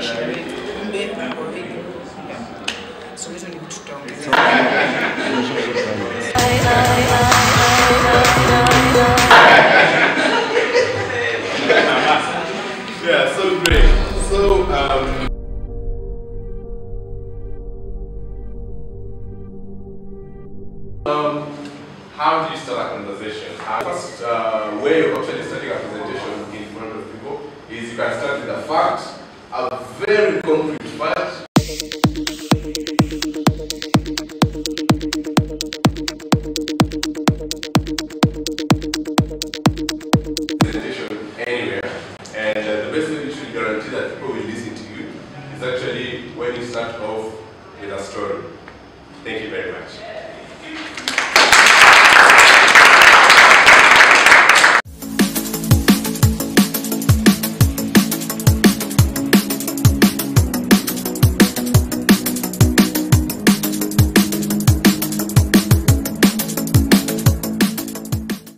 washirika wetu, kumbe kwa hivyo so hizo ni vitu tutaongezea. Yeah, so great. So how do you start a conversation? First way of actually starting a presentation in front of people is you can start with a fact, a very concrete fact. Presentation anywhere, and the best way you should guarantee that people will listen to you is actually when you start off with a story.